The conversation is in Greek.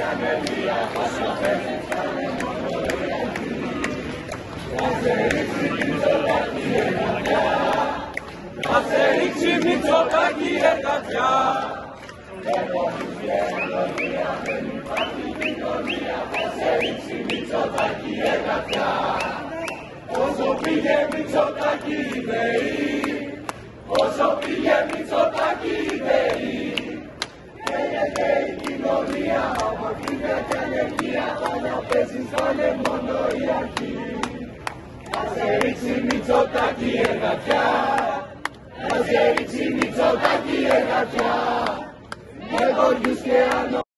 ανεργία, πόσο πέσεις, κάνε μόνο η αρχή. Θα σε ρίξει Μητσοτάκη εργατιά, θα σε ρίξει Μητσοτάκη εργατιά. Δεν υπάρχει ενεργία, δεν υπάρχει κοινωνία, θα σε ρίξει Μητσοτάκη εργατιά. Πόσο πήγε Μητσοτάκη η ΔΕΗ, πόσο πήγε Μητσοτάκη η ΔΕΗ. Καίγεται η κοινωνία, αποφύγε και ανεργία, πάντα πέσεις, κάνε μόνο η αρχή. Θα σε ρίξει Μητσοτάκη εργατιά, θα σε ρίξει Μητσοτάκη εργατιά. Με βοριούς και